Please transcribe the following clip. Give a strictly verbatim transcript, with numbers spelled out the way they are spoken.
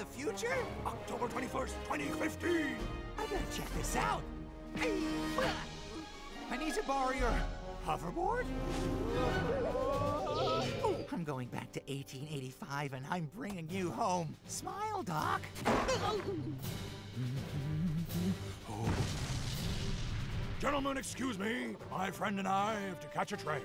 future? October twenty-first, twenty fifteen! I gotta check this out. I need to borrow your hoverboard? I'm going back to eighteen eighty-five and I'm bringing you home. Smile, Doc. Gentlemen, excuse me. My friend and I have to catch a train.